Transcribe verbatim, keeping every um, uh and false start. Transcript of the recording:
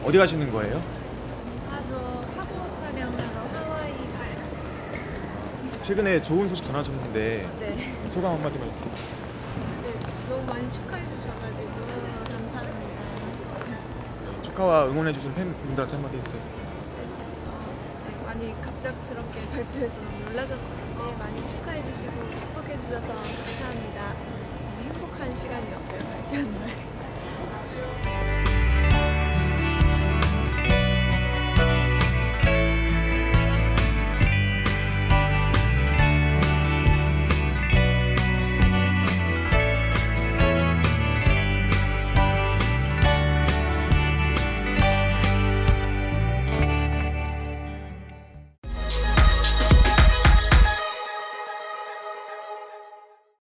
어디 가시는 거예요? 아, 저 화보 촬영하러 하와이 가요. 최근에 좋은 소식 전하셨는데 네. 소감 한마디만 해주세요. 네, 너무 많이 축하해 주셔가지고 감사합니다. 네, 축하와 응원해주신 팬분들한테 한마디 해주세요. 네, 어, 네, 많이 갑작스럽게 발표해서 놀라셨을 텐데 많이 축하해 주시고 축복해 주셔서 감사합니다. 너무 행복한 시간이었어요, 발표한 날.